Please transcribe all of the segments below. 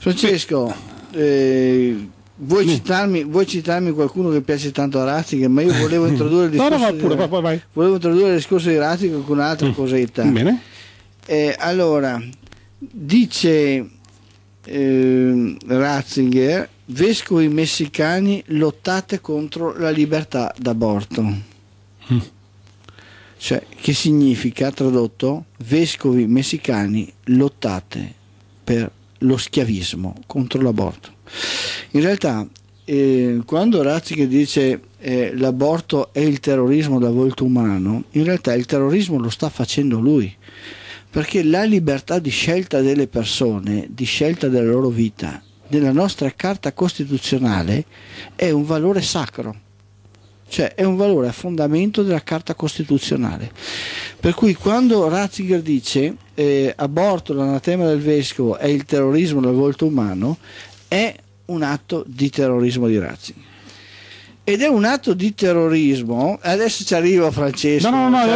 Francesco, vuoi citarmi qualcuno che piace tanto a Ratzinger? Ma io volevo introdurre il discorso, volevo introdurre il discorso di Ratzinger con un'altra cosetta. Bene. Allora, dice Ratzinger: vescovi messicani, lottate contro la libertà d'aborto. Cioè, che significa, tradotto, vescovi messicani, lottate per lo schiavismo, contro l'aborto. In realtà, quando Ratzinger dice l'aborto è il terrorismo da volto umano, in realtà il terrorismo lo sta facendo lui, perché la libertà di scelta delle persone, di scelta della loro vita, nella nostra Carta Costituzionale è un valore sacro. Cioè è un valore a fondamento della Carta Costituzionale, per cui quando Ratzinger dice aborto, l'anatema del vescovo è il terrorismo del volto umano, è un atto di terrorismo di Ratzinger, ed è un atto di terrorismo. Adesso ci arriva Francesco.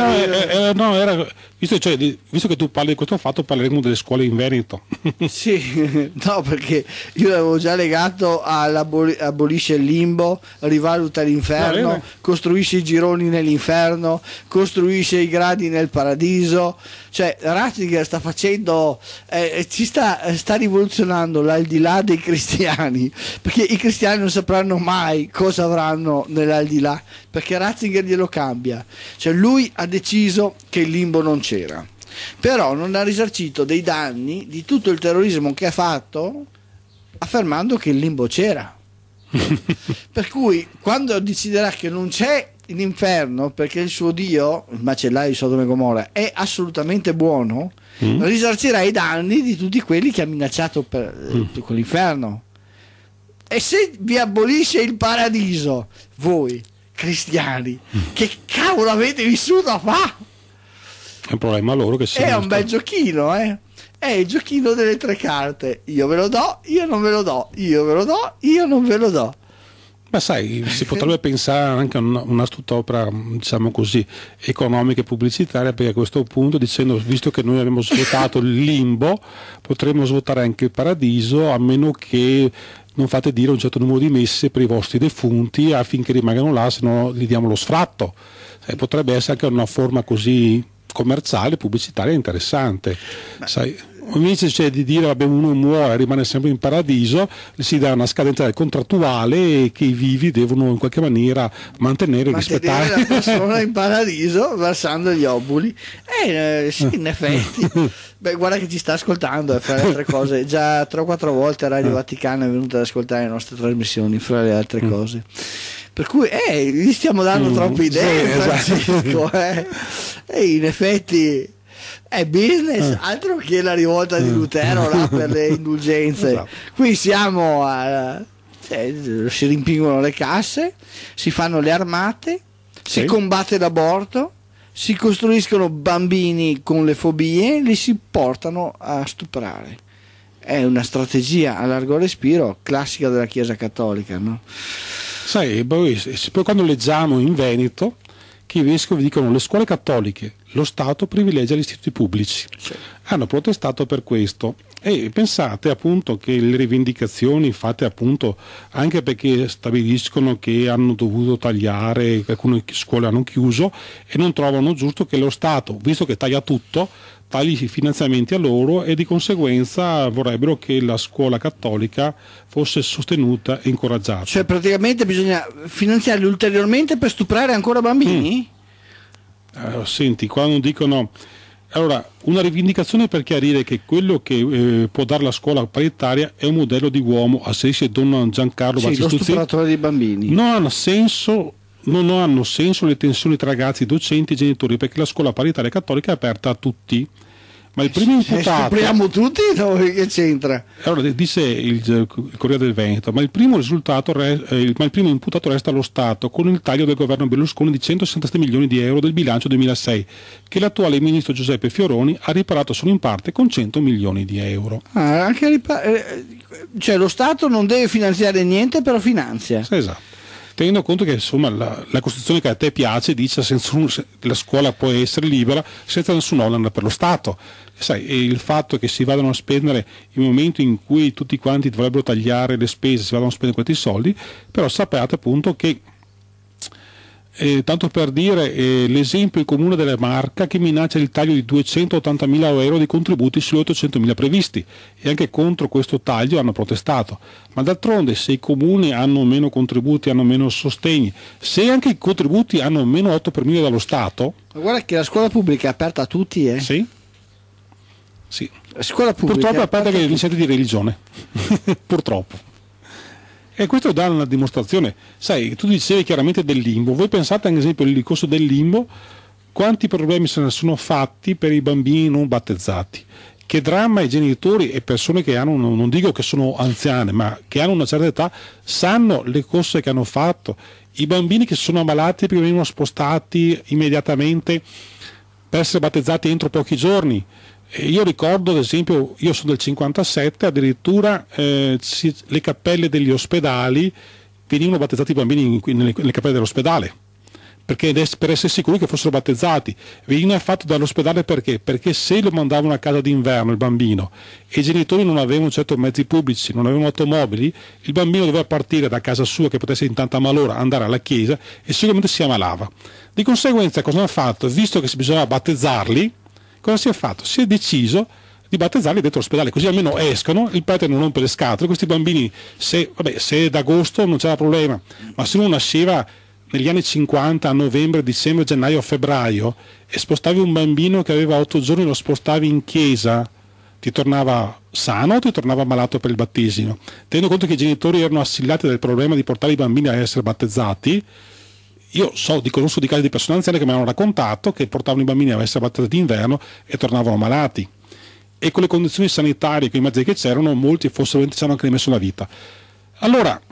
Era visto che tu parli di questo fatto, parleremo delle scuole in Veneto. Sì, no, perché io l'avevo già legato abolisce il limbo, rivaluta l'inferno, costruisce i gironi nell'inferno, costruisce i gradi nel paradiso. Cioè Ratzinger sta facendo sta rivoluzionando l'aldilà dei cristiani, perché i cristiani non sapranno mai cosa avranno nell'aldilà, perché Ratzinger glielo cambia. Cioè lui ha deciso che il limbo non c'era, però non ha risarcito dei danni di tutto il terrorismo che ha fatto, affermando che il limbo c'era. Per cui quando deciderà che non c'è l'inferno, perché il suo Dio, il macellaio di Sodoma e Gomorra, è assolutamente buono, risarcirà i danni di tutti quelli che ha minacciato con l'inferno. E se vi abolisce il paradiso, voi cristiani, che cavolo avete vissuto a fa? È un problema loro che è un bel giochino, è il giochino delle tre carte: io ve lo do, io non ve lo do, io ve lo do, io non ve lo do. Ma sai, si potrebbe pensare anche a una tutt'opera, diciamo così, economica e pubblicitaria, perché a questo punto, dicendo, visto che noi abbiamo svuotato il limbo, potremmo svuotare anche il paradiso, a meno che non fate dire un certo numero di messe per i vostri defunti affinché rimangano là, se no gli diamo lo sfratto. Potrebbe essere anche una forma così commerciale, pubblicitaria interessante. Sai, invece di dire vabbè, uno muore, rimane sempre in paradiso, si dà una scadenza contrattuale che i vivi devono in qualche maniera mantenere rispettare la persona in paradiso versando gli obuli. Sì, in effetti. Beh, guarda che ci sta ascoltando, fra le altre cose, già 3 o 4 volte Radio Vaticano è venuto ad ascoltare le nostre trasmissioni, fra le altre cose. Per cui gli stiamo dando troppe idee, Francesco. In effetti è business, altro che la rivolta di Lutero là per le indulgenze. Qui siamo si rimpingono le casse, si fanno le armate, si combatte l'aborto, si costruiscono bambini con le fobie, li si portano a stuprare. È una strategia a largo respiro classica della Chiesa Cattolica, no? Sai, poi quando leggiamo in Veneto che i vescovi dicono le scuole cattoliche, lo Stato privilegia gli istituti pubblici, hanno protestato per questo. E pensate appunto che le rivendicazioni fatte appunto anche perché stabiliscono che hanno dovuto tagliare, che alcune scuole hanno chiuso e non trovano giusto che lo Stato, visto che taglia tutto, tagli i finanziamenti a loro, e di conseguenza vorrebbero che la scuola cattolica fosse sostenuta e incoraggiata. Cioè praticamente bisogna finanziarli ulteriormente per stuprare ancora bambini? Senti, quando dicono... Allora, una rivendicazione per chiarire che quello che può dare la scuola paritaria è un modello di uomo, asserisce Don Giancarlo Battistuzzi. Lo stupratore dei bambini. Non hanno senso le tensioni tra ragazzi, docenti e genitori, perché la scuola paritaria cattolica è aperta a tutti. Ma il primo imputato... Stupriamo tutti? No, che c'entra? Allora, dice il Corriere del Veneto, ma il primo imputato resta lo Stato, con il taglio del governo Berlusconi di 167 milioni di euro del bilancio 2006, che l'attuale ministro Giuseppe Fioroni ha riparato solo in parte con 100 milioni di euro. Cioè lo Stato non deve finanziare niente, però finanzia. Esatto. tenendo conto che insomma la Costituzione che a te piace dice che la scuola può essere libera senza nessun onere per lo Stato. Sai, e il fatto che si vadano a spendere il momento in cui tutti quanti dovrebbero tagliare le spese, si vadano a spendere questi soldi, però sappiate appunto che tanto per dire l'esempio, il comune della Marca che minaccia il taglio di 280.000 euro di contributi sugli 800.000 previsti, e anche contro questo taglio hanno protestato. Ma d'altronde, se i comuni hanno meno contributi, hanno meno sostegni, se anche i contributi hanno meno 8 per 1000 dallo Stato, ma guarda che la scuola pubblica è aperta a tutti, Sì. Sì. La scuola pubblica purtroppo è aperta che iniziati di religione. Purtroppo. E questo dà una dimostrazione. Sai, tu dicevi chiaramente del limbo. Voi pensate, ad esempio, il discorso del limbo, quanti problemi se ne sono fatti per i bambini non battezzati. Che dramma i genitori e persone che hanno, non dico che sono anziane, ma che hanno una certa età, sanno le cose che hanno fatto. I bambini che sono ammalati perché vengono spostati immediatamente per essere battezzati entro pochi giorni. Io ricordo, ad esempio, io sono del 57, addirittura le cappelle degli ospedali venivano battezzati i bambini nelle cappelle dell'ospedale, perché per essere sicuri che fossero battezzati. Veniva fatto dall'ospedale perché se lo mandavano a casa d'inverno il bambino e i genitori non avevano certo mezzi pubblici, non avevano automobili, il bambino doveva partire da casa sua, che potesse in tanta malora, andare alla chiesa e sicuramente si ammalava. Di conseguenza cosa hanno fatto? Visto che si bisognava battezzarli, cosa si è fatto? Si è deciso di battezzarli dentro l'ospedale, così almeno escono, il prete non rompe le scatole, questi bambini, se è d'agosto non c'era problema, ma se uno nasceva negli anni 50, a novembre, dicembre, gennaio, febbraio, e spostavi un bambino che aveva 8 giorni, lo spostavi in chiesa, ti tornava sano o ti tornava malato per il battesimo? Tenendo conto che i genitori erano assillati del problema di portare i bambini a essere battezzati, io conosco di casi di persone anziane che mi hanno raccontato che portavano i bambini a essere battezzati d'inverno e tornavano malati. E con le condizioni sanitarie, con i mezzi che c'erano, molti forse ci hanno anche rimesso la vita. Allora,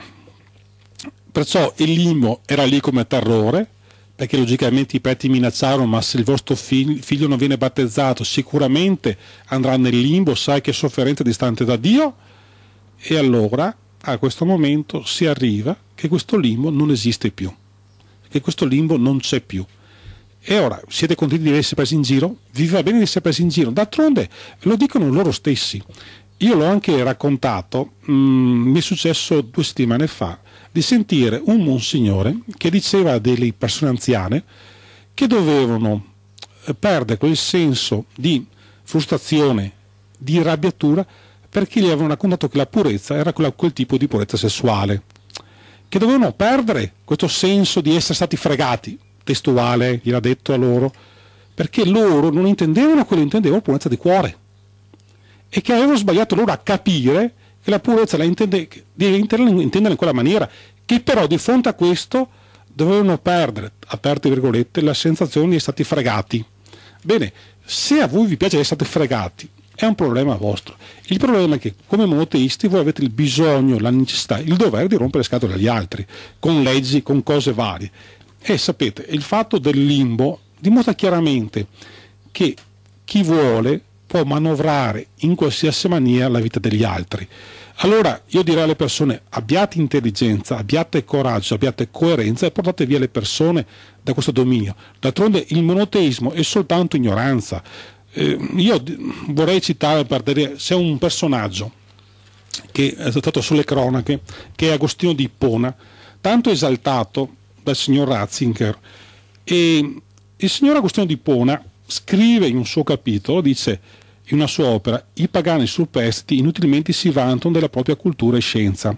perciò il limbo era lì come terrore, perché logicamente i preti minacciarono: ma se il vostro figlio non viene battezzato sicuramente andrà nel limbo, sai che sofferenza distante da Dio. E allora a questo momento si arriva che questo limbo non esiste più, che questo limbo non c'è più. E ora siete contenti di essere presi in giro? Vi va bene di essere presi in giro? D'altronde lo dicono loro stessi. Io l'ho anche raccontato, mi è successo 2 settimane fa, di sentire un monsignore che diceva a delle persone anziane che dovevano perdere quel senso di frustrazione, di arrabbiatura, perché gli avevano raccontato che la purezza era quel tipo di purezza sessuale, che dovevano perdere questo senso di essere stati fregati, testuale, gliel'ha detto a loro, perché loro non intendevano quello, intendevano purezza di cuore, e che avevano sbagliato loro a capire che la purezza deve intenderla in quella maniera, che però di fronte a questo dovevano perdere, aperte virgolette, la sensazione di essere stati fregati. Bene, se a voi vi piace essere stati fregati, è un problema vostro. Il problema è che come monoteisti voi avete il bisogno, la necessità, il dovere di rompere le scatole agli altri, con leggi, con cose varie. E sapete, il fatto del limbo dimostra chiaramente che chi vuole può manovrare in qualsiasi maniera la vita degli altri. Allora io direi alle persone: abbiate intelligenza, abbiate coraggio, abbiate coerenza e portate via le persone da questo dominio. D'altronde il monoteismo è soltanto ignoranza. Io vorrei citare, c'è un personaggio che è stato sulle cronache, che è Agostino di Ippona, tanto esaltato dal signor Ratzinger, e il signor Agostino di Ippona scrive in un suo capitolo, dice in una sua opera: i pagani superstiti inutilmente si vantano della propria cultura e scienza.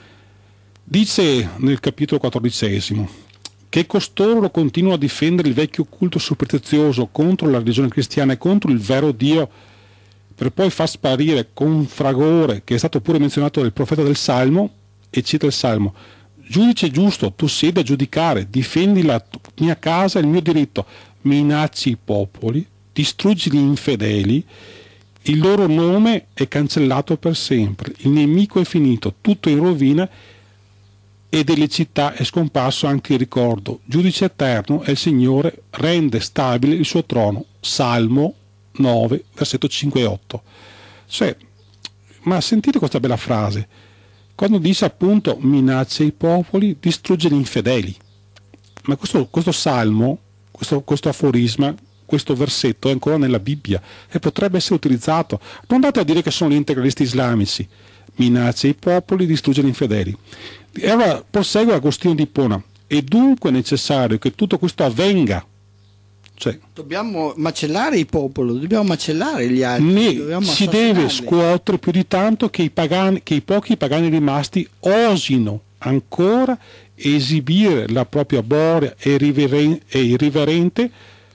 Dice nel capitolo 14 che costoro continuano a difendere il vecchio culto superstizioso contro la religione cristiana e contro il vero Dio, per poi far sparire con fragore, che è stato pure menzionato dal profeta del Salmo, e cita il Salmo: giudice giusto, tu siedi a giudicare, difendi la mia casa e il mio diritto, minacci i popoli, distruggi gli infedeli, il loro nome è cancellato per sempre, il nemico è finito, tutto in rovina, e delle città è scomparso anche il ricordo. Giudice eterno è il Signore, rende stabile il suo trono. Salmo 9, versetto 5 e 8. Cioè, ma sentite questa bella frase: quando dice appunto minaccia i popoli, distrugge gli infedeli. Ma questo salmo, questo aforisma, questo versetto è ancora nella Bibbia e potrebbe essere utilizzato. Non andate a dire che sono gli integralisti islamici. Minaccia i popoli, distrugge gli infedeli. E allora prosegue Agostino di Ippona. È dunque necessario che tutto questo avvenga. Cioè, dobbiamo macellare il popolo, dobbiamo macellare gli altri. Si deve scuotere più di tanto che i pochi pagani rimasti osino ancora esibire la propria boria irriverente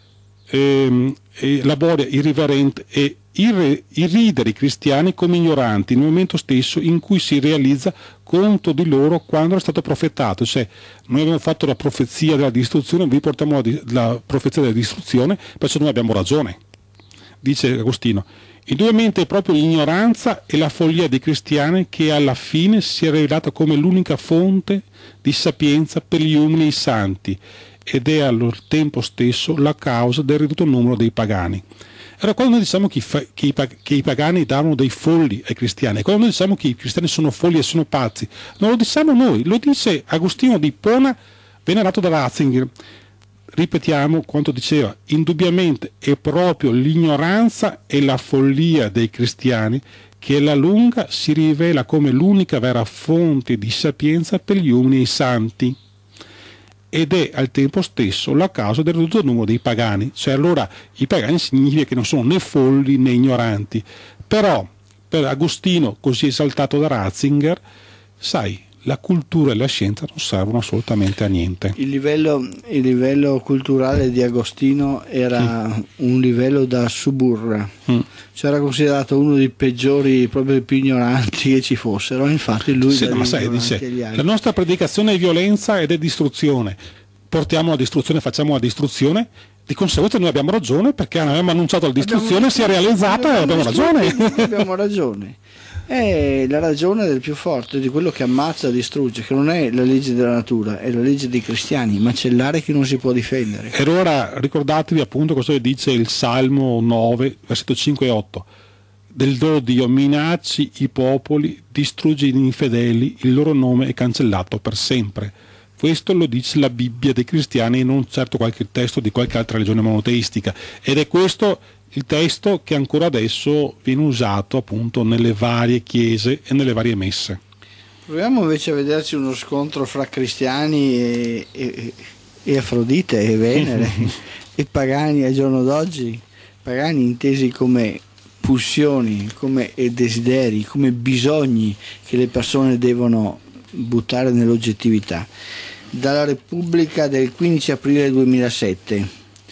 e irridere i cristiani come ignoranti nel momento stesso in cui si realizza conto di loro quando è stato profetato. Cioè, noi abbiamo fatto la profezia della distruzione, vi portiamo la profezia della distruzione, perciò noi abbiamo ragione, dice Agostino. Indubbiamente è proprio l'ignoranza e la follia dei cristiani che alla fine si è rivelata come l'unica fonte di sapienza per gli uomini e i santi, ed è allo tempo stesso la causa del ridotto numero dei pagani. Allora, quando noi diciamo che i pagani davano dei folli ai cristiani, quando noi diciamo che i cristiani sono folli e sono pazzi, non lo diciamo noi, lo dice Agostino di Ippona, venerato da Ratzinger. Ripetiamo quanto diceva: indubbiamente è proprio l'ignoranza e la follia dei cristiani che alla lunga si rivela come l'unica vera fonte di sapienza per gli uomini e i santi, ed è al tempo stesso la causa del ridotto numero dei pagani. Cioè, allora i pagani significa che non sono né folli né ignoranti, però per Agostino, così esaltato da Ratzinger, sai, la cultura e la scienza non servono assolutamente a niente. Il livello culturale di Agostino era un livello da suburra, cioè era considerato uno dei peggiori, proprio più ignoranti che ci fossero. Infatti lui dice, la nostra predicazione è violenza ed è distruzione, portiamo la distruzione, facciamo la distruzione. Di conseguenza noi abbiamo ragione, perché abbiamo annunciato la distruzione, si è realizzata e abbiamo ragione. Abbiamo ragione. È la ragione del più forte, di quello che ammazza e distrugge, che non è la legge della natura, è la legge dei cristiani, macellare chi non si può difendere. E ora ricordatevi appunto cosa dice il Salmo 9, versetto 5 e 8. Del loro Dio minacci i popoli, distruggi gli infedeli, il loro nome è cancellato per sempre. Questo lo dice la Bibbia dei cristiani e non certo qualche testo di qualche altra religione monoteistica. Ed è questo il testo che ancora adesso viene usato appunto nelle varie chiese e nelle varie messe. Proviamo invece a vederci uno scontro fra cristiani e Afrodite e Venere e pagani al giorno d'oggi, pagani intesi come pulsioni, come desideri, come bisogni che le persone devono buttare nell'oggettività. Dalla Repubblica del 15 aprile 2007.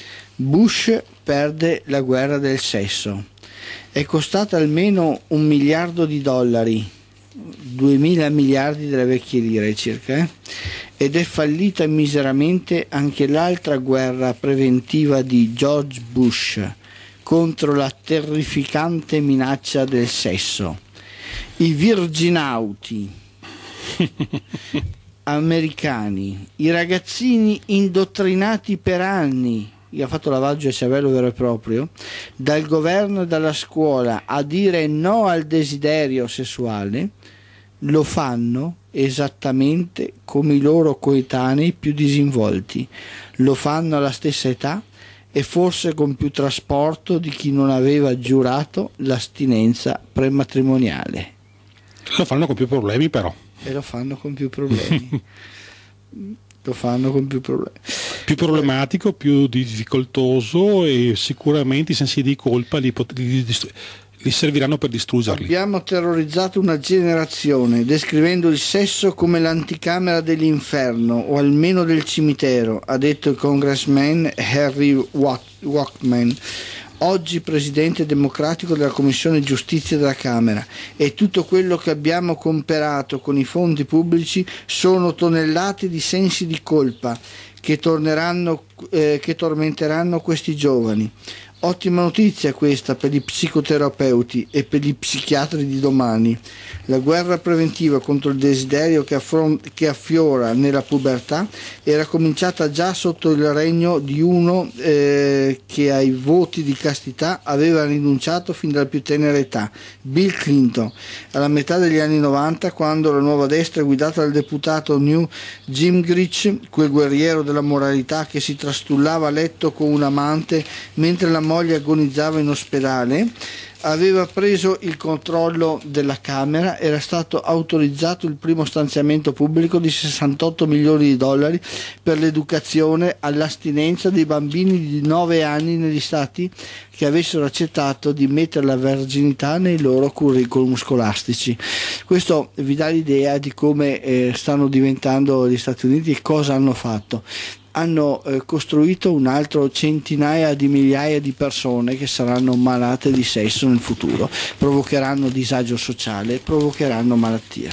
Bush perde la guerra del sesso. È costata almeno $1 miliardo, 2.000 miliardi delle vecchie lire circa, ed è fallita miseramente anche l'altra guerra preventiva di George Bush contro la terrificante minaccia del sesso. I virginauti americani, i ragazzini indottrinati per anni, gli ha fatto lavaggio al cervello vero e proprio, dal governo e dalla scuola a dire no al desiderio sessuale, lo fanno esattamente come i loro coetanei più disinvolti, lo fanno alla stessa età e forse con più trasporto di chi non aveva giurato l'astinenza prematrimoniale. Lo fanno con più problemi però. E lo fanno con più problemi. Lo fanno con più problemi. Più problematico, più difficoltoso, e sicuramente i sensi di colpa li serviranno per distruggerli. Abbiamo terrorizzato una generazione descrivendo il sesso come l'anticamera dell'inferno o almeno del cimitero, ha detto il congressman Harry Walkman, oggi presidente democratico della Commissione Giustizia della Camera, e tutto quello che abbiamo comperato con i fondi pubblici sono tonnellate di sensi di colpa che tormenteranno questi giovani. Ottima notizia questa per gli psicoterapeuti e per gli psichiatri di domani. La guerra preventiva contro il desiderio che affiora nella pubertà era cominciata già sotto il regno di uno che ai voti di castità aveva rinunciato fin dalla più tenera età, Bill Clinton. Alla metà degli anni 90, quando la nuova destra guidata dal deputato Newt Gingrich, quel guerriero della moralità che si trastullava a letto con un amante mentre la moglie agonizzava in ospedale, aveva preso il controllo della Camera, era stato autorizzato il primo stanziamento pubblico di 68 milioni di dollari per l'educazione all'astinenza dei bambini di 9 anni negli stati che avessero accettato di mettere la verginità nei loro curriculum scolastici. Questo vi dà l'idea di come stanno diventando gli Stati Uniti e cosa hanno fatto. Hanno costruito un altro centinaia di migliaia di persone che saranno malate di sesso nel futuro, provocheranno disagio sociale, provocheranno malattie.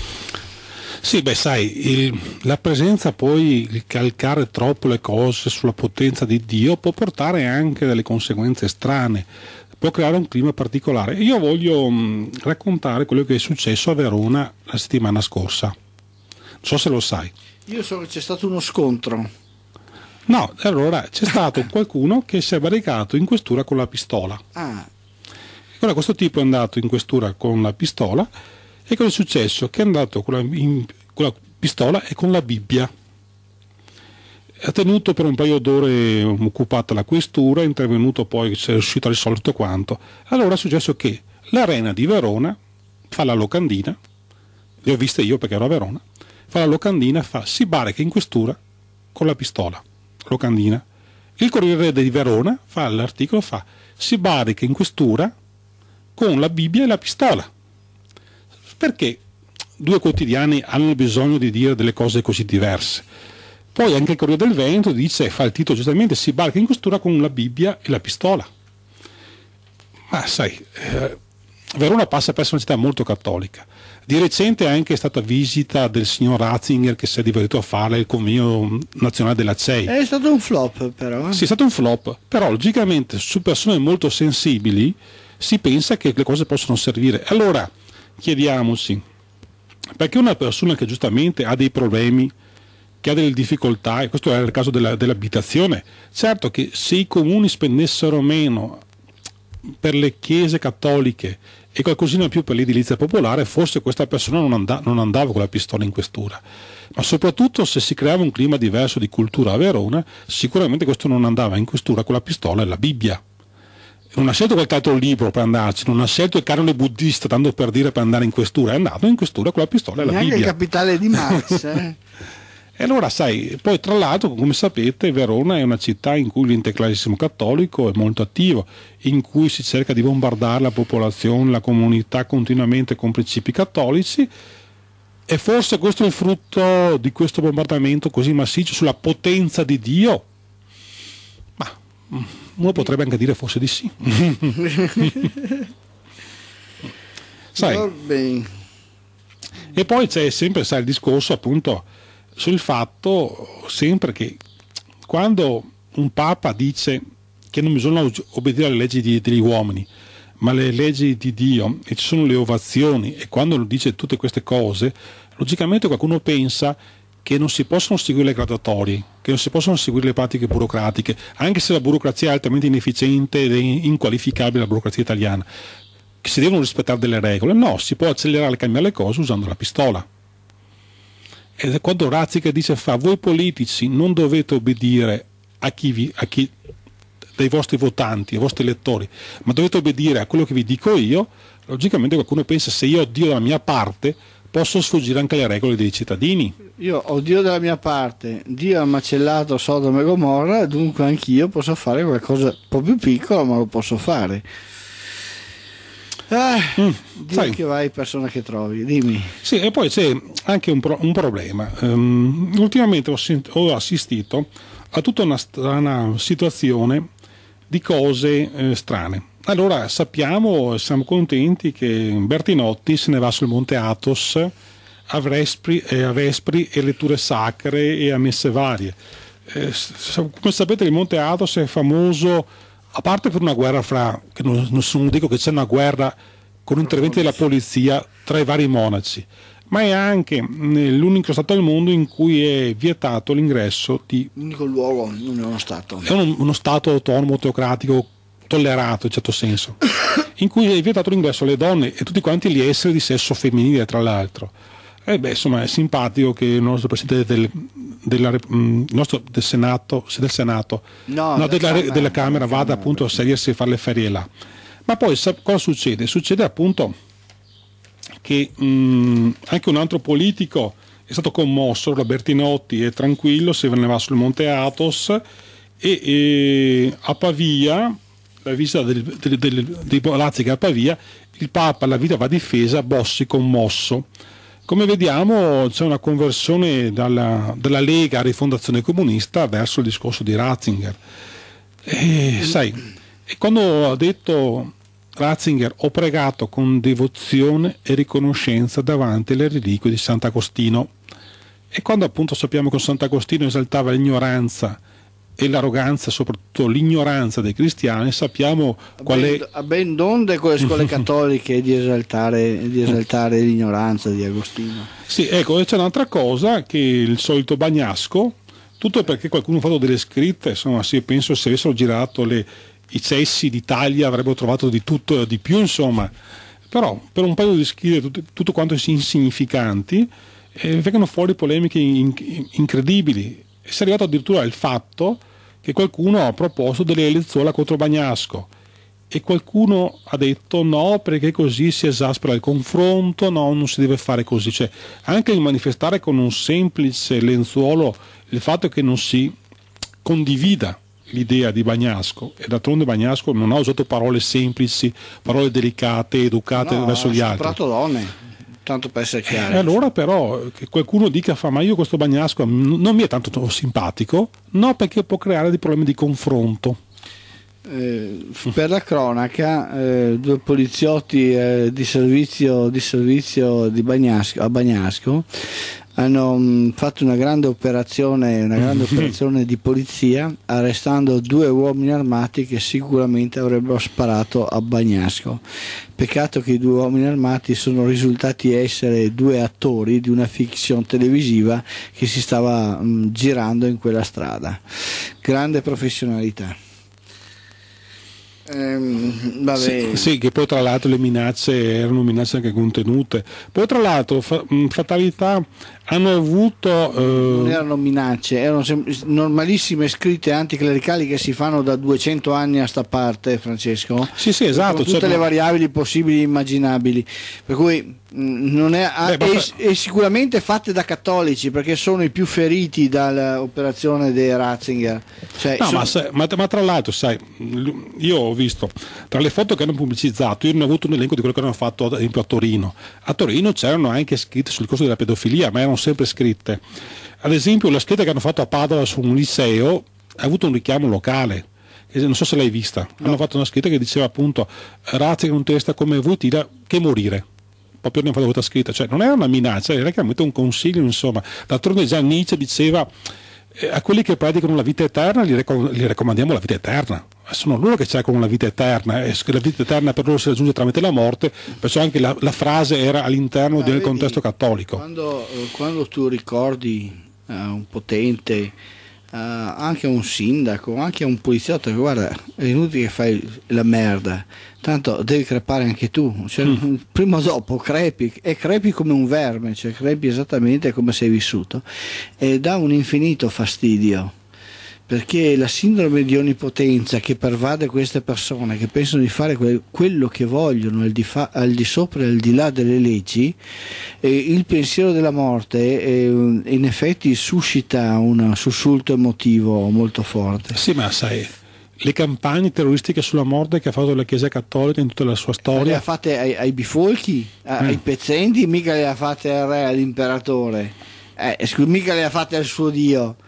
Sì, beh, sai, la presenza poi, il calcare troppo le cose sulla potenza di Dio può portare anche delle conseguenze strane, può creare un clima particolare. Io voglio raccontare quello che è successo a Verona la settimana scorsa. Non so se lo sai. Io so che c'è stato uno scontro. No, allora c'è stato qualcuno che si è barricato in questura con la pistola. Allora questo tipo è andato in questura con la pistola e cosa è successo? Che è andato con la pistola e con la Bibbia. Ha tenuto per un paio d'ore occupata la questura, è intervenuto poi, si è riuscito a risolvere tutto quanto. Allora è successo che l'arena di Verona fa la locandina, le ho viste io perché ero a Verona, fa la locandina, si barrica in questura con la pistola, locandina. Il Corriere di Verona fa l'articolo, si barrica in questura con la Bibbia e la pistola. Perché due quotidiani hanno bisogno di dire delle cose così diverse? Poi anche il Corriere del Veneto dice, fa il titolo giustamente, si barrica in questura con la Bibbia e la pistola. Ma sai, Verona passa per essere una città molto cattolica. Di recente è anche stata visita del signor Ratzinger che si è divertito a fare il convegno nazionale della CEI. È stato un flop però. Sì, è stato un flop, però logicamente su persone molto sensibili si pensa che le cose possono servire. Allora chiediamoci, perché una persona che giustamente ha dei problemi, che ha delle difficoltà, e questo è il caso dell'abitazione, certo che se i comuni spendessero meno per le chiese cattoliche e qualcosina più per l'edilizia popolare, forse questa persona non andava con la pistola in questura. Ma soprattutto se si creava un clima diverso di cultura a Verona, sicuramente questo non andava in questura con la pistola e la Bibbia. Non ha scelto qualche altro libro per andarci, non ha scelto il canone buddista, tanto per dire, per andare in questura, è andato in questura con la pistola e la Bibbia. Neanche il capitale di Marx. E allora sai, poi tra l'altro, come sapete, Verona è una città in cui l'integralismo cattolico è molto attivo, in cui si cerca di bombardare la popolazione, la comunità continuamente con principi cattolici, e forse questo è il frutto di questo bombardamento così massiccio sulla potenza di Dio? Ma uno potrebbe anche dire forse di sì. Sai? E poi c'è sempre, sai, il discorso appunto sul fatto sempre che quando un Papa dice che non bisogna obbedire alle leggi degli uomini ma alle leggi di Dio, e ci sono le ovazioni, e quando dice tutte queste cose, logicamente qualcuno pensa che non si possono seguire le graduatorie, che non si possono seguire le pratiche burocratiche, anche se la burocrazia è altamente inefficiente ed è inqualificabile, la burocrazia italiana, che si devono rispettare delle regole. No, si può accelerare e cambiare le cose usando la pistola. Ed è quando Ratzinger dice voi politici non dovete obbedire a chi dei vostri votanti, ai vostri elettori, ma dovete obbedire a quello che vi dico io, logicamente qualcuno pensa se io ho Dio dalla mia parte posso sfuggire anche alle regole dei cittadini. Io ho Dio dalla mia parte, Dio ha macellato Sodoma e Gomorra, dunque anch'io posso fare qualcosa un po' più piccolo, ma lo posso fare. Dio che vai, persona che trovi, dimmi. Sì, e poi c'è anche un problema. Ultimamente ho assistito a tutta una strana situazione di cose strane. Allora sappiamo, siamo contenti che Bertinotti se ne va sul Monte Athos a Vespri e letture sacre e a messe varie. Come sapete il Monte Athos è famoso a parte per una guerra che non dico che c'è una guerra con interventi della polizia tra i vari monaci, ma è anche l'unico stato al mondo in cui è vietato l'ingresso di... L'unico luogo, non è uno stato. È uno stato autonomo, teocratico, tollerato in certo senso, in cui è vietato l'ingresso alle donne e tutti quanti gli esseri di sesso femminile, tra l'altro. Insomma, è simpatico che il nostro Presidente del Senato, della Camera vada appunto a sedersi e fare le ferie là. Ma poi cosa succede? Succede appunto che anche un altro politico è stato commosso, Bertinotti è tranquillo, se ne va sul Monte Athos e a Pavia, la visita dei Ratzinger a Pavia, il Papa, la vita va difesa, Bossi commosso. Come vediamo c'è una conversione dalla Lega a Rifondazione Comunista verso il discorso di Ratzinger. E quando ha detto Ratzinger, ho pregato con devozione e riconoscenza davanti alle reliquie di Sant'Agostino, e quando appunto sappiamo che Sant'Agostino esaltava l'ignoranza e l'arroganza, soprattutto l'ignoranza dei cristiani, sappiamo qual è... A ben donde con le scuole cattoliche di esaltare l'ignoranza di Agostino. Sì, ecco, e c'è un'altra cosa, che il solito bagnasco, tutto perché qualcuno ha fatto delle scritte, insomma, sì, penso se avessero girato i cessi d'Italia avrebbero trovato di tutto e di più, insomma, però per un paio di scritte tutto quanto insignificanti vengono fuori polemiche incredibili. E si è arrivato addirittura al fatto che qualcuno ha proposto delle elezioni contro Bagnasco e qualcuno ha detto no, perché così si esaspera il confronto, no, non si deve fare così. Cioè, anche il manifestare con un semplice lenzuolo il fatto che non si condivida l'idea di Bagnasco, e d'altronde Bagnasco non ha usato parole semplici, parole delicate, educate verso gli altri. Ha comprato donne, tanto per essere chiari. E allora però che qualcuno dica ma io questo Bagnasco non mi è tanto simpatico, no, perché può creare dei problemi di confronto. Per la cronaca, due poliziotti di servizio di Bagnasco, a Bagnasco hanno fatto una grande operazione di polizia, arrestando due uomini armati che sicuramente avrebbero sparato a Bagnasco. Peccato che i due uomini armati sono risultati essere due attori di una fiction televisiva che si stava girando in quella strada. Grande professionalità. Sì, che poi tra l'altro le minacce erano minacce anche contenute. Poi tra l'altro fatalità hanno avuto non erano minacce, erano normalissime scritte anticlericali che si fanno da 200 anni a sta parte, Francesco. Sì, esatto, con tutte le variabili possibili e immaginabili, per cui non è, e sicuramente fatte da cattolici, perché sono i più feriti dall'operazione dei Ratzinger. Cioè, ma tra l'altro, sai, io ho visto tra le foto che hanno pubblicizzato, io non ho avuto un elenco di quello che hanno fatto ad esempio a Torino. A Torino c'erano anche scritte sul costo della pedofilia, ma erano sempre scritte. Ad esempio la scritta che hanno fatto a Padova su un liceo ha avuto un richiamo locale, non so se l'hai vista. Hanno fatto una scritta che diceva appunto Ratzinger un testa come voi tira che morire. Proprio ne hanno fatto questa scritta, cioè non era una minaccia, era chiaramente un consiglio, insomma. D'altronde già Nietzsche diceva a quelli che predicano la vita eterna gli raccomandiamo la vita eterna. Sono loro che cercano la vita eterna, e la vita eterna per loro si raggiunge tramite la morte, perciò anche la frase era all'interno del contesto cattolico. Quando tu ricordi un potente, anche un sindaco, anche un poliziotto, che guarda, è inutile che fai la merda, tanto devi crepare anche tu, cioè, prima o dopo crepi, e crepi come un verme, cioè crepi esattamente come sei vissuto, e dà un infinito fastidio, perché la sindrome di onnipotenza che pervade queste persone che pensano di fare quello che vogliono al di sopra e al di là delle leggi, il pensiero della morte in effetti suscita un sussulto emotivo molto forte. Sì, ma sai, le campagne terroristiche sulla morte che ha fatto la Chiesa Cattolica in tutta la sua storia, le ha fatte ai bifolchi, ai pezzenti, mica le ha fatte al re, all'imperatore, mica le ha fatte al suo Dio.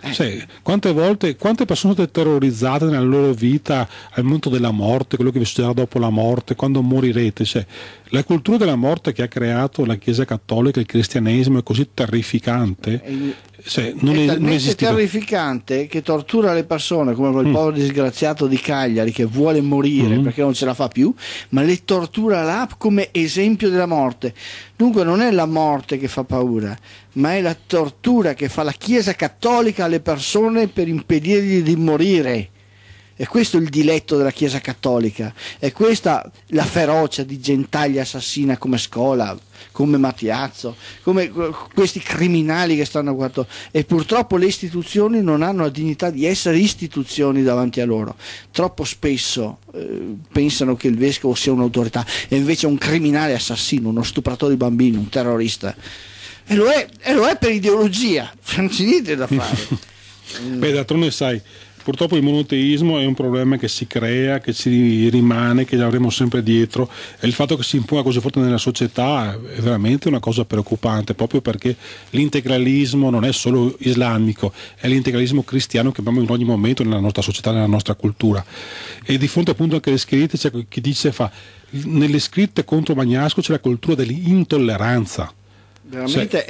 Cioè, quante persone sono terrorizzate nella loro vita al momento della morte, quello che vi succederà dopo la morte, quando morirete. Cioè, la cultura della morte che ha creato la Chiesa Cattolica, il cristianesimo, è così terrificante. Cioè, non è talmente esiste terrificante che tortura le persone, come quel povero disgraziato di Cagliari che vuole morire perché non ce la fa più, ma le tortura là come esempio della morte. Dunque non è la morte che fa paura, ma è la tortura che fa la Chiesa Cattolica alle persone per impedirgli di morire. E questo è il diletto della Chiesa Cattolica, è questa la ferocia di gentaglia assassina come Scola, come Mattiazzo, come questi criminali che stanno guardando. E purtroppo le istituzioni non hanno la dignità di essere istituzioni davanti a loro. Troppo spesso pensano che il vescovo sia un'autorità e invece è un criminale assassino, uno stupratore di bambini, un terrorista. E lo è per ideologia, non c'è niente da fare. Beh, d'altronde sai, purtroppo il monoteismo è un problema che si crea, che ci rimane, che avremo sempre dietro, e il fatto che si imponga così forte nella società è veramente una cosa preoccupante, proprio perché l'integralismo non è solo islamico, è l'integralismo cristiano che abbiamo in ogni momento nella nostra società, nella nostra cultura. E di fronte appunto anche alle scritte c'è chi dice nelle scritte contro Bagnasco c'è la cultura dell'intolleranza. Veramente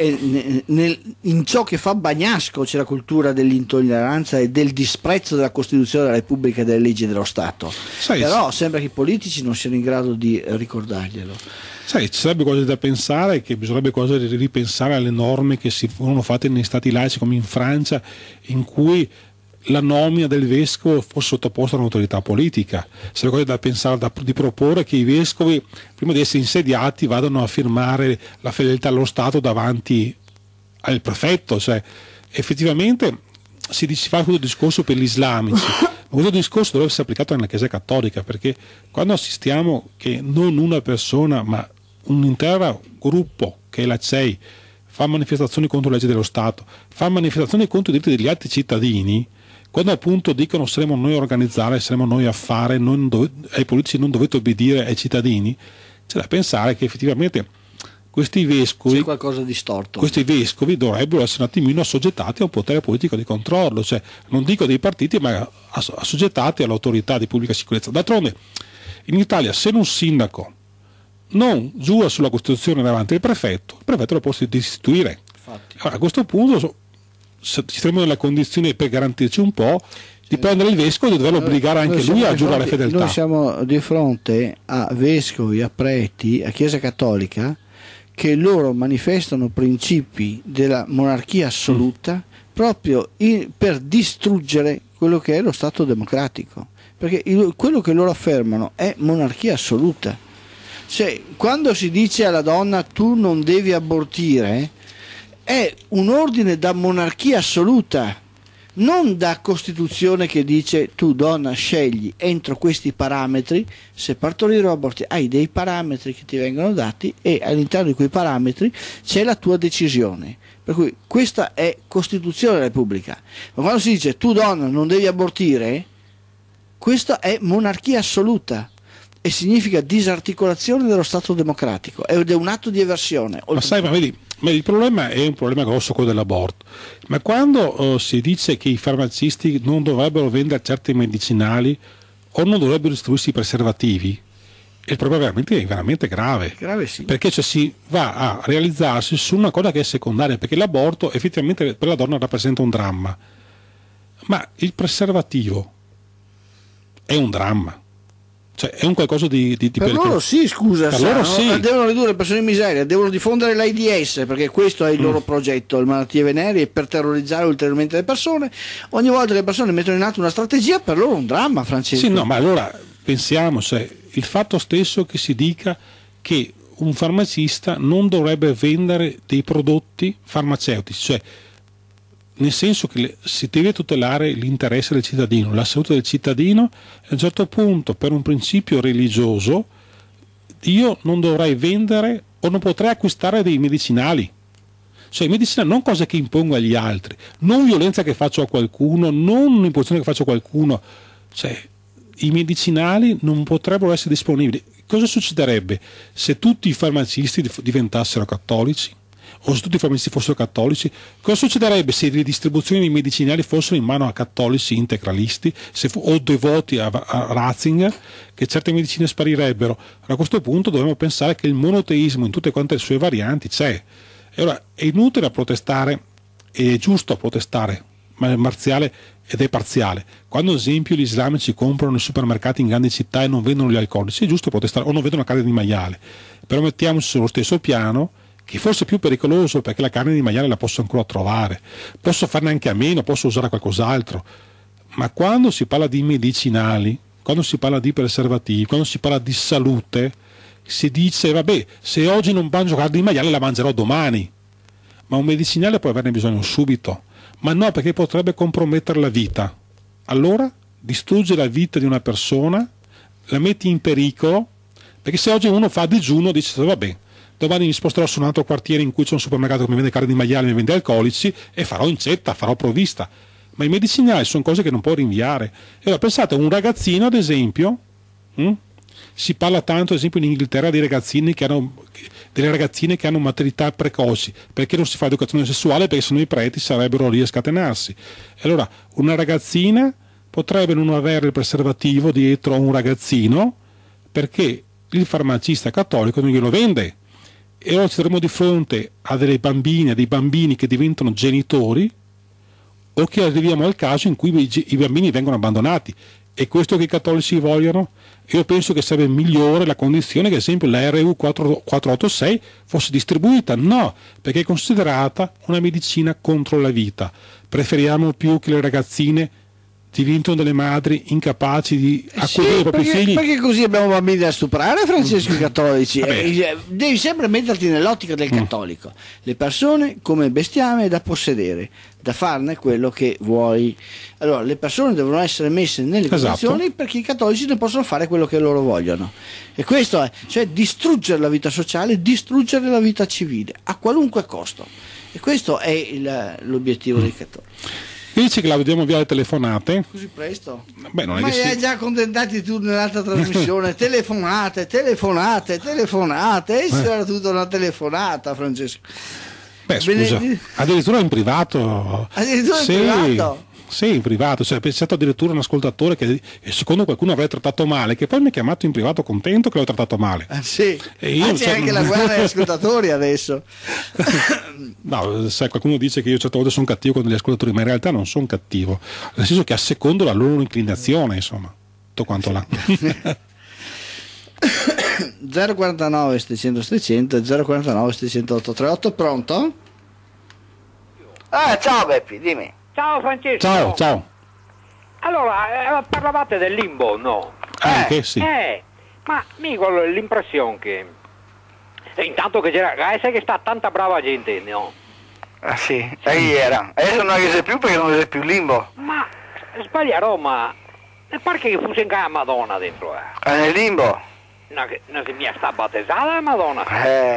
in ciò che fa Bagnasco c'è la cultura dell'intolleranza e del disprezzo della Costituzione della Repubblica e delle leggi dello Stato. Però sembra che i politici non siano in grado di ricordarglielo. Sai, ci sarebbe cose da pensare, che bisognerebbe ripensare alle norme che si furono fatte negli stati laici come in Francia, in cui la nomina del vescovo fosse sottoposta a un'autorità politica. Sarebbe cosa da pensare, di proporre che i vescovi, prima di essere insediati, vadano a firmare la fedeltà allo Stato davanti al prefetto. Cioè, effettivamente si fa questo discorso per gli islamici, ma questo discorso dovrebbe essere applicato nella Chiesa Cattolica, perché quando assistiamo che non una persona, ma un intero gruppo, che è la CEI, fa manifestazioni contro le leggi dello Stato, fa manifestazioni contro i diritti degli altri cittadini, quando appunto dicono saremo noi a organizzare, saremo noi a fare, ai politici non dovete obbedire ai cittadini, c'è da pensare che effettivamente questi vescovi, c'è qualcosa di storto. Questi vescovi dovrebbero essere un attimino assoggettati a un potere politico di controllo, cioè non dico dei partiti, ma assoggettati all'autorità di pubblica sicurezza. D'altronde in Italia, se un sindaco non giura sulla Costituzione davanti al prefetto, il prefetto lo può destituire. Allora, a questo punto ci troviamo nella condizione, per garantirci un po', di prendere il vescovo e di doverlo obbligare anche lui a giurare fedeltà. Noi siamo di fronte a vescovi, a preti, a Chiesa Cattolica che loro manifestano principi della monarchia assoluta proprio per distruggere quello che è lo Stato democratico, perché quello che loro affermano è monarchia assoluta. Cioè, quando si dice alla donna tu non devi abortire, è un ordine da monarchia assoluta, non da Costituzione che dice tu donna scegli entro questi parametri se partorire o abortire. Hai dei parametri che ti vengono dati e all'interno di quei parametri c'è la tua decisione. Per cui questa è Costituzione della Repubblica. Ma quando si dice tu donna non devi abortire, questa è monarchia assoluta. E significa disarticolazione dello Stato democratico ed è un atto di eversione. Ma sai, vedi, il problema è un problema grosso, quello dell'aborto. Ma quando si dice che i farmacisti non dovrebbero vendere certi medicinali o non dovrebbero distribuirsi i preservativi, il problema è veramente grave. Grave sì. Perché si va a realizzarsi su una cosa che è secondaria, perché l'aborto effettivamente per la donna rappresenta un dramma. Ma il preservativo è un dramma. Cioè è un qualcosa di per loro sì, scusa, per loro sì. Devono ridurre le persone in miseria, devono diffondere l'AIDS perché questo è il loro progetto, le malattie veneree, per terrorizzare ulteriormente le persone. Ogni volta che le persone mettono in atto una strategia, per loro è un dramma, Francesco. Sì, no, ma allora pensiamo, il fatto stesso che si dica che un farmacista non dovrebbe vendere dei prodotti farmaceutici, cioè nel senso che si deve tutelare l'interesse del cittadino, la salute del cittadino, e a un certo punto per un principio religioso io non dovrei vendere o non potrei acquistare dei medicinali. Cioè i medicinali non cose che impongo agli altri, non violenza che faccio a qualcuno, non un'imposizione che faccio a qualcuno. Cioè i medicinali non potrebbero essere disponibili. Cosa succederebbe se tutti i farmacisti diventassero cattolici? o se tutti i farmacisti fossero cattolici, cosa succederebbe se le distribuzioni dei medicinali fossero in mano a cattolici integralisti o devoti a Ratzinger, che certe medicine sparirebbero? A questo punto dovremmo pensare che il monoteismo in tutte quante le sue varianti c'è. E ora è inutile protestare, è giusto protestare, ma è marziale ed è parziale. Quando ad esempio gli islamici comprano nei supermercati in grandi città e non vendono gli alcolici, è giusto protestare, o non vedono la carne di maiale, però mettiamoci sullo stesso piano, che forse è più pericoloso perché la carne di maiale la posso ancora trovare, posso farne anche a meno, posso usare qualcos'altro, ma quando si parla di medicinali, quando si parla di preservativi, quando si parla di salute, si dice vabbè, se oggi non mangio carne di maiale la mangerò domani, ma un medicinale può averne bisogno subito, ma no, perché potrebbe compromettere la vita. Allora distrugge la vita di una persona, la metti in pericolo, perché se oggi uno fa digiuno dice vabbè, domani mi sposterò su un altro quartiere in cui c'è un supermercato che mi vende carne di maiale, mi vende alcolici e farò incetta, farò provvista. Ma i medicinali sono cose che non può rinviare. E allora pensate a un ragazzino, ad esempio, si parla tanto, ad esempio in Inghilterra, delle ragazzine che hanno maternità precoci, perché non si fa educazione sessuale, perché sennò i preti sarebbero lì a scatenarsi. E allora una ragazzina potrebbe non avere il preservativo dietro a un ragazzino perché il farmacista cattolico non glielo vende. E allora ci troviamo di fronte a delle bambine, a dei bambini che diventano genitori, o che arriviamo al caso in cui i bambini vengono abbandonati. È questo che i cattolici vogliono? Io penso che sarebbe migliore la condizione che ad esempio la RU 486 fosse distribuita. No, perché è considerata una medicina contro la vita. Preferiamo più che le ragazzine diventano delle madri incapaci di accudire i propri figli. Perché così abbiamo bambini da stuprare, Francesco, i cattolici. Devi sempre metterti nell'ottica del cattolico. Le persone come bestiame da possedere, da farne quello che vuoi. Allora le persone devono essere messe nelle condizioni perché i cattolici ne possono fare quello che loro vogliono. E questo è, cioè distruggere la vita sociale, distruggere la vita civile, a qualunque costo. E questo è l'obiettivo dei cattolici. Dici che la vediamo via le telefonate? Così presto? Beh, non è ma che hai già accontentati tu nell'altra trasmissione. telefonate. E sarà tutta una telefonata, Francesco. Beh, scusa, addirittura in privato. Addirittura in privato? Sì, in privato. Cioè, è stato addirittura un ascoltatore che secondo qualcuno avrei trattato male, che poi mi ha chiamato in privato contento che l'ho trattato male. Sì, e io, c'è anche la guerra degli ascoltatori adesso. No, sai, qualcuno dice che io certe volte sono cattivo con degli ascoltatori, ma in realtà non sono cattivo, nel senso che assecondo la loro inclinazione, insomma, tutto quanto là. 049 700 700 e 049 700 838. Pronto? Ciao Beppi, dimmi. Ciao Francesco. Ciao. Allora, parlavate del limbo, no? Anche sì. Ma mi ho l'impressione che intanto che c'era, sai che sta tanta brava gente, no? Sì, lei era. Adesso non esiste più perché non esiste più limbo. Ma sbaglia Roma, nel parco che fosse in casa Madonna dentro. Nel limbo? No, che mi sta battezzata la Madonna.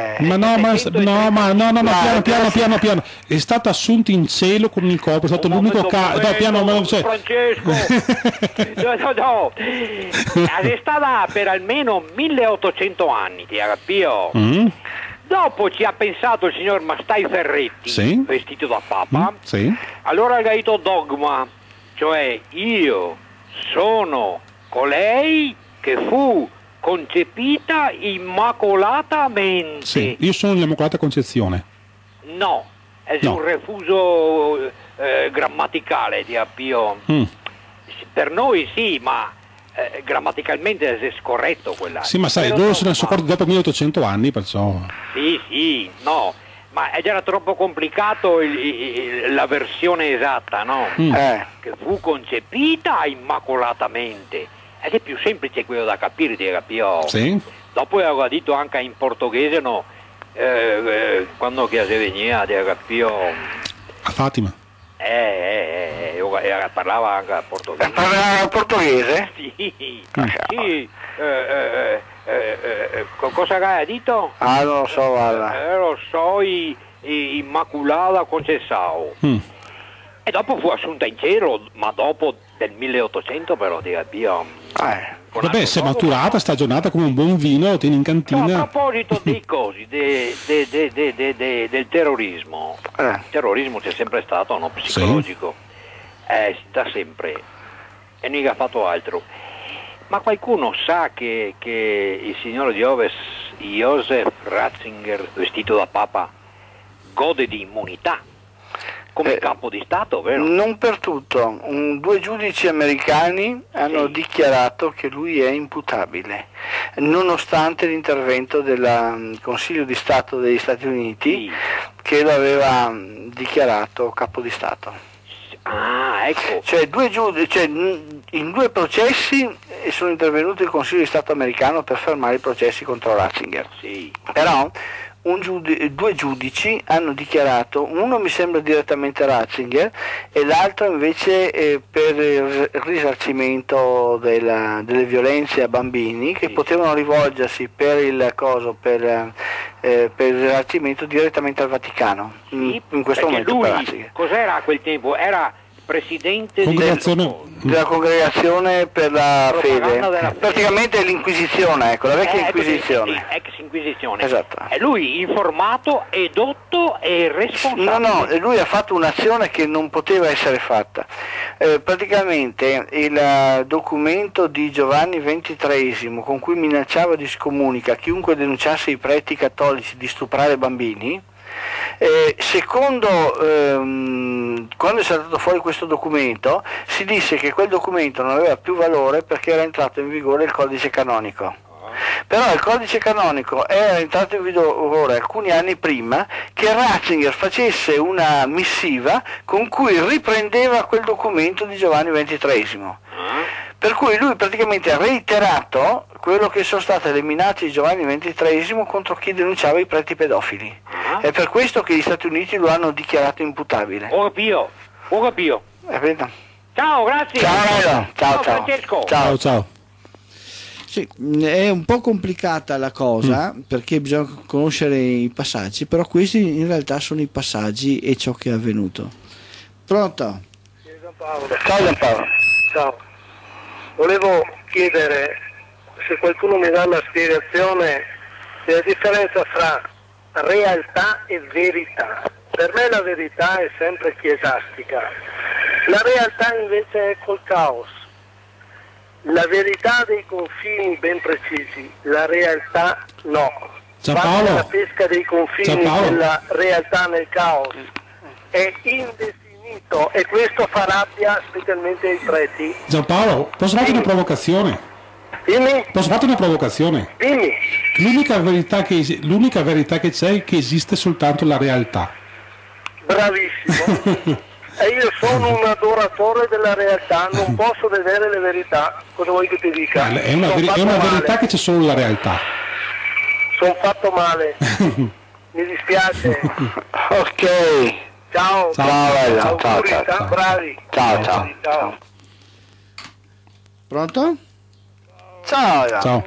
Piano. È stata assunta in cielo con un elicottero, è stato l'unico caso. No, piano, Francesco. No. È stata per almeno 1800 anni, ti capito? Dopo ci ha pensato il signor Mastai Ferretti, sì, vestito da papa. Sì. Allora ha gaito dogma, cioè io sono colei che fu concepita immacolatamente. Sì, io sono l'Immacolata Concezione. No, è un refuso grammaticale di appio. Per noi sì, ma grammaticalmente è scorretto quella. Sì, ma sai, loro se ne sono accorti dopo 1800 anni, perciò. Sì, no, ma è già troppo complicato la versione esatta, no? Che fu concepita immacolatamente. Ed è più semplice quello da capire, ti capito? Sì. Dopo avevo detto anche in portoghese, no? Quando che si veniva, ti capito? A Fatima. Parlava anche portoghese. Parlava portoghese? Sì. Cosa hai detto? Non lo so, guarda. Lo so, Immaculata Concezione. E dopo fu assunta in cielo, ma dopo del 1800 però, ti capito? Vabbè, se è maturata, stagionata come un buon vino, lo tieni in cantina. No, a proposito dei cosi, del terrorismo, il terrorismo c'è sempre stato, no? Psicologico, da sempre, e mica ha fatto altro. Ma qualcuno sa che il signor Joseph Ratzinger, vestito da Papa, gode di immunità come capo di Stato, vero? Non per tutto. 2 giudici americani hanno dichiarato che lui è imputabile, nonostante l'intervento del Consiglio di Stato degli Stati Uniti, che lo aveva dichiarato capo di Stato. Ah, ecco. Cioè, in 2 processi sono intervenuti il Consiglio di Stato americano per fermare i processi contro Ratzinger. Sì. Però 2 giudici hanno dichiarato, uno mi sembra direttamente Ratzinger e l'altro invece per il risarcimento delle violenze a bambini, che potevano rivolgersi per il risarcimento direttamente al Vaticano. In questo momento lui, cos'era a quel tempo? Era presidente della Congregazione per la Fede, praticamente l'Inquisizione, ecco, la vecchia Inquisizione. Ex Inquisizione. Esatto. È lui informato, edotto e responsabile. No, lui ha fatto un'azione che non poteva essere fatta. Praticamente il documento di Giovanni XXIII con cui minacciava di scomunica chiunque denunciasse i preti cattolici di stuprare bambini, secondo quando è saltato fuori questo documento si disse che quel documento non aveva più valore perché era entrato in vigore il codice canonico. Però il codice canonico era entrato in vigore alcuni anni prima che Ratzinger facesse una missiva con cui riprendeva quel documento di Giovanni XXIII. Per cui lui praticamente ha reiterato quello che sono state le minacce di Giovanni XXIII contro chi denunciava i preti pedofili. È per questo che gli Stati Uniti lo hanno dichiarato imputabile. Ho capito. Ciao, grazie. Ciao Francesco. Ciao. Sì, è un po' complicata la cosa perché bisogna conoscere i passaggi, però questi in realtà sono i passaggi e ciò che è avvenuto. Pronto? Ciao Giampaolo. Ciao. Volevo chiedere se qualcuno mi dà la spiegazione della differenza fra realtà e verità. Per me la verità è sempre chiesastica, la realtà invece è col caos. La verità dei confini ben precisi, la realtà no. Giampaolo, la pesca dei confini della realtà nel caos è indefinito e questo fa rabbia specialmente ai preti. Giampaolo, posso farti una provocazione? Dimmi. Posso farti una provocazione? Dimmi. L'unica verità che c'è è che esiste soltanto la realtà. Bravissimo. E io sono un adoratore della realtà, non posso vedere le verità. Cosa vuoi che ti dica? È una verità che c'è solo la realtà. Sono fatto male. Mi dispiace. Ok. Ciao. Ciao. Bravi. Ciao. Pronto? Ciao.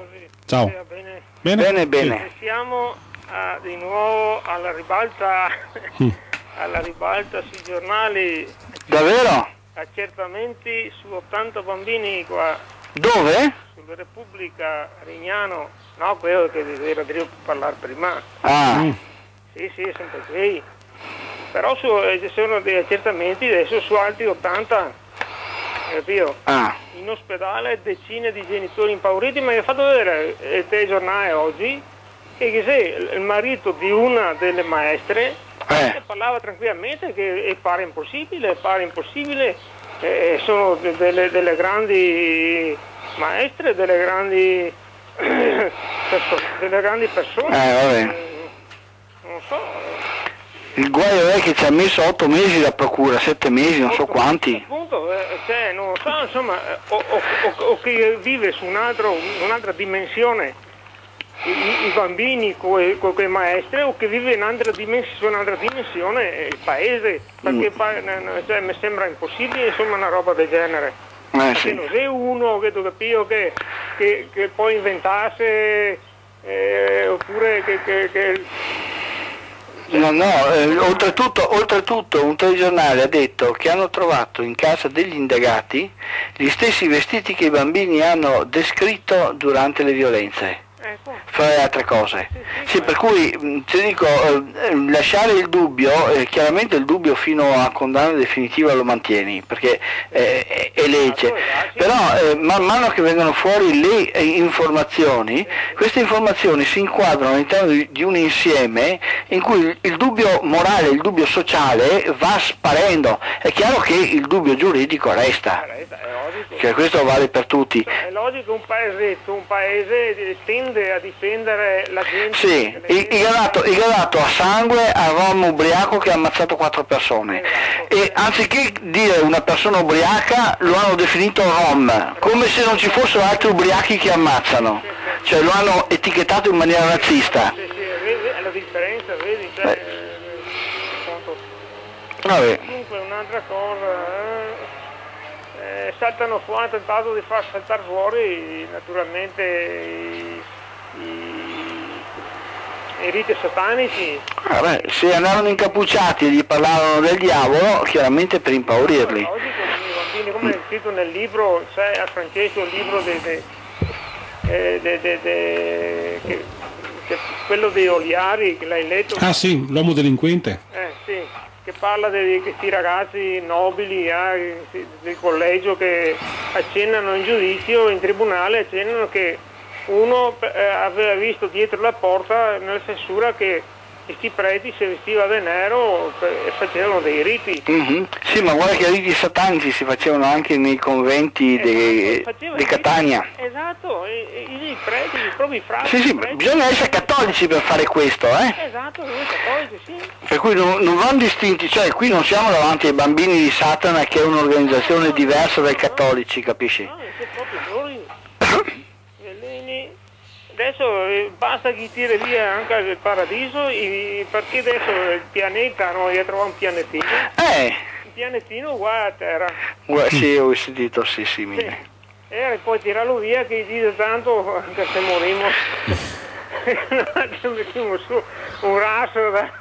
Bene. Siamo di nuovo alla ribalta. Alla ribalta sui giornali. Davvero? Accertamenti su 80 bambini qua. Dove? Sulla Repubblica Rignano. No, quello che era devo parlare prima. Sì, è sempre qui. Però ci sono degli accertamenti adesso su altri 80. Capito? In ospedale decine di genitori impauriti, ma mi ha fatto vedere il telegiornale oggi che se il marito di una delle maestre parlava tranquillamente che pare impossibile, sono delle grandi maestre, delle grandi persone, non so. Il guaio è che ci ha messo 8 mesi la procura, 7 mesi, non so quanti. Appunto, non so, insomma, o che vive su un'altra dimensione. I bambini con le maestre o che vive in un'altra dimensione il paese, perché mi sembra impossibile insomma una roba del genere. Perché non sei uno che tu capisci che poi inventasse oppure che oltretutto un telegiornale ha detto che hanno trovato in casa degli indagati gli stessi vestiti che i bambini hanno descritto durante le violenze. Fra le altre cose. Sì, per cui ti dico, lasciare il dubbio, chiaramente il dubbio fino a condanna definitiva lo mantieni, perché è legge, però man mano che vengono fuori le informazioni, queste informazioni si inquadrano all'interno di un insieme in cui il dubbio morale, il dubbio sociale va sparendo. È chiaro che il dubbio giuridico resta, che questo vale per tutti. È logico, un paese tende a difendere la gente. Sì, il galato a sangue a rom ubriaco che ha ammazzato 4 persone. E anziché dire una persona ubriaca lo hanno definito rom, come se non ci fossero altri ubriachi che ammazzano. Cioè lo hanno etichettato in maniera razzista. Sì, è la differenza, vedi? Vabbè. Comunque un'altra cosa, saltano fuori, hanno tentato di far saltare fuori naturalmente i riti satanici. Se andavano incappucciati e gli parlavano del diavolo, chiaramente per impaurirli. Logico, i bambini, come è scritto nel libro, c'è a Francesco il libro quello dei Oliari, che l'hai letto? Ah sì, l'uomo delinquente. Sì, che parla di questi ragazzi nobili del collegio che accennano in giudizio, in tribunale, accennano che uno aveva visto dietro la porta nella fessura che questi preti si vestiva di nero e facevano dei riti. Sì, ma guarda che i riti satanici si facevano anche nei conventi di Catania. Esatto, i preti, i propri frati. Sì, bisogna essere cattolici per fare questo, Esatto, noi cattolici, sì. Per cui non vanno distinti, cioè qui non siamo davanti ai bambini di Satana, che è un'organizzazione diversa dai cattolici, capisci? No, è proprio loro. Adesso basta che tira via anche il paradiso, perché adesso il pianeta, no, io trovo un pianetino. Un pianetino uguale a Terra. Sì, ho sentito, sì, mille. E poi tirarlo via che dice tanto, anche se morimo, mettiamo su un raso da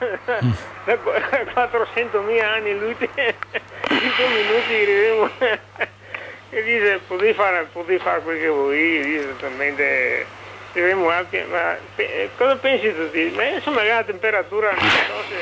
400.000 anni, lui 5 minuti arriviamo e dice potevi fare quel che vuoi, dice talmente... Ma cosa pensi tu? Insomma la temperatura non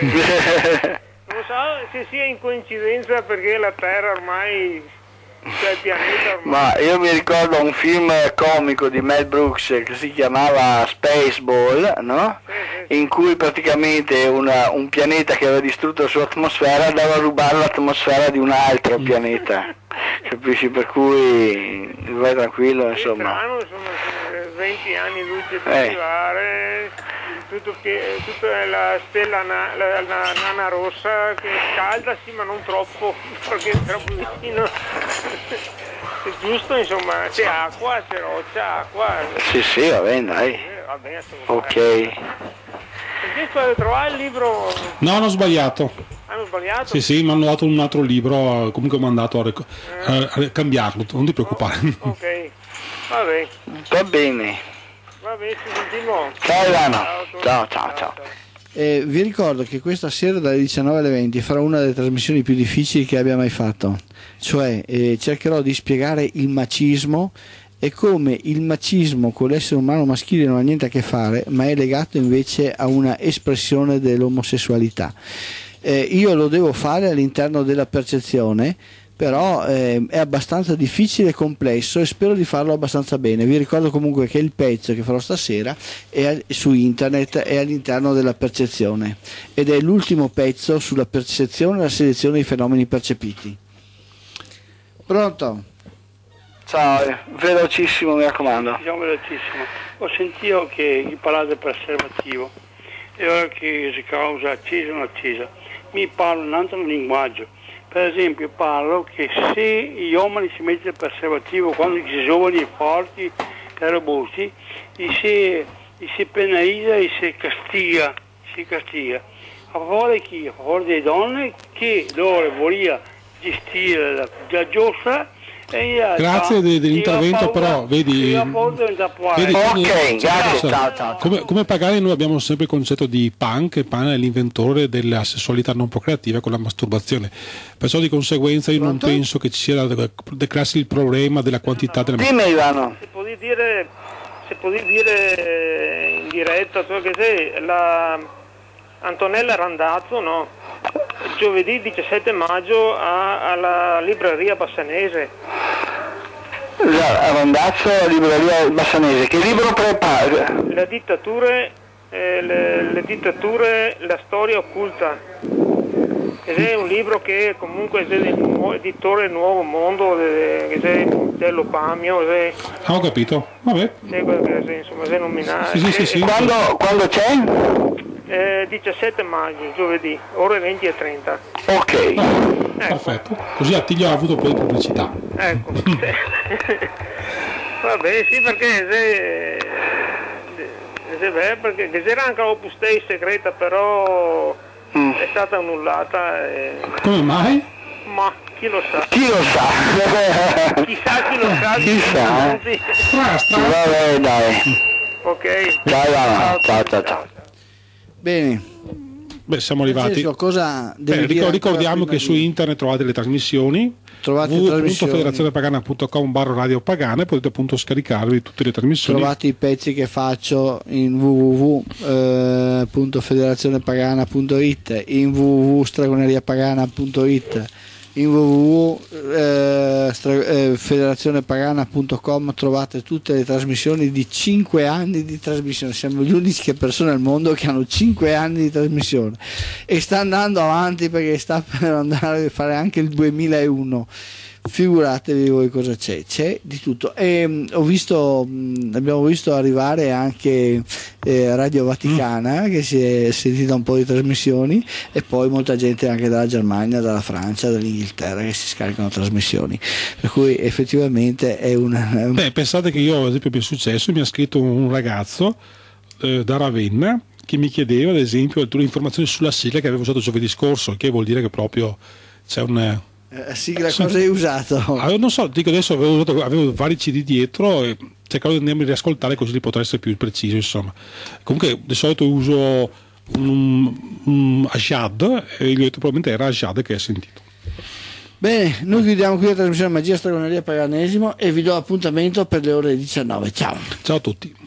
so se sia in coincidenza perché la Terra ormai, cioè il pianeta ormai... Ma io mi ricordo un film comico di Mel Brooks che si chiamava Spaceball, no? Sì. In cui praticamente un pianeta che aveva distrutto la sua atmosfera andava a rubare l'atmosfera di un altro pianeta. Capisci? Per cui vai tranquillo, insomma. Strano, insomma, 20 anni luce per arrivare, tutta la stella la nana rossa che è calda, sì, ma non troppo, perché è troppo vicino. È giusto, insomma, c'è acqua, c'è roccia, acqua. Sì, va bene, dai. Ok. Perché trovare il libro? No, hanno sbagliato. Hanno sbagliato? Sì, mi hanno dato un altro libro, comunque mi hanno mandato a cambiarlo, non ti preoccupare. Ok, va bene. Va bene. Va bene, ci sentiamo. Ciao Ivano. Ciao. Vi ricordo che questa sera dalle 19 alle 20 farò una delle trasmissioni più difficili che abbia mai fatto, cioè cercherò di spiegare il macismo e come il macismo con l'essere umano maschile non ha niente a che fare, ma è legato invece a una espressione dell'omosessualità. Io lo devo fare all'interno della percezione, però è abbastanza difficile e complesso e spero di farlo abbastanza bene. Vi ricordo comunque che il pezzo che farò stasera è su internet, è all'interno della percezione ed è l'ultimo pezzo sulla percezione e la selezione dei fenomeni percepiti. Pronto? Ciao, velocissimo, mi raccomando. Diciamo velocissimo. Ho sentito che parlare del preservativo e ora che si causa accesa o non accesa, mi parlo un altro linguaggio. Per esempio parlo che se gli uomini si mettono il preservativo quando si giovani e forti e robusti, si penalizza e si castiga. A favore di chi? A favore delle donne che loro vogliono gestire la giostra Grazie dell'intervento, però vedi, ok, grazie, ciao. Come pagani noi abbiamo sempre il concetto di Pan, che Pan è l'inventore della sessualità non procreativa con la masturbazione, perciò di conseguenza io non penso che ci sia da crearsi il problema della quantità della Ivano. Se puoi dire in diretta, che sei la Antonella Randazzo, no? Giovedì 17 maggio alla libreria Bassanese. Randazzo, libreria Bassanese. Che libro prepara? Le dittature, la storia occulta. Ed è un libro che comunque è editore Nuovo Mondo, che è dell'Opamio. Ho capito, vabbè. Insomma, è nominato. Sì. Quando c'è? 17 maggio, giovedì, ore 20:30. Ok. Perfetto. Così Attilio ha avuto un po' di pubblicità. Ecco. Vabbè, sì, perché perché c'era anche l'Opus Dei segreta, però è stata annullata. Come mai? Ma chi lo sa? Chissà chi lo sa. Chissà. Vabbè, dai. Ok. Ciao. Bene. Beh, siamo arrivati. Cosa ricordiamo che su internet trovate le trasmissioni. www.federazionepagana.com/radio pagana e potete appunto scaricarvi tutte le trasmissioni. Trovate i pezzi che faccio in www.federazionepagana.it, in www.stregoneriapagana.it, in www.federazionepagana.com trovate tutte le trasmissioni di 5 anni di trasmissione. Siamo gli uniche persone al mondo che hanno 5 anni di trasmissione e sta andando avanti perché sta per andare a fare anche il 2001. Figuratevi voi cosa c'è di tutto. E abbiamo visto arrivare anche Radio Vaticana che si è sentita un po' di trasmissioni, e poi molta gente anche dalla Germania, dalla Francia, dall'Inghilterra che si scaricano trasmissioni, per cui effettivamente è una... pensate che io, ad esempio, mi è successo, mi ha scritto un ragazzo da Ravenna che mi chiedeva ad esempio le informazioni sulla sigla che avevo usato giovedì scorso, che vuol dire che proprio c'è un... sigla, cosa hai usato? Non so, dico adesso avevo vari CD dietro e cercavo di andarmi a riascoltare così di poter essere più preciso, insomma. Comunque di solito uso un Ajad e gli ho detto probabilmente era Ajad che ha sentito. Bene, noi chiudiamo qui la trasmissione Magia Stregoneria Paganesimo e vi do appuntamento per le ore 19. Ciao a tutti.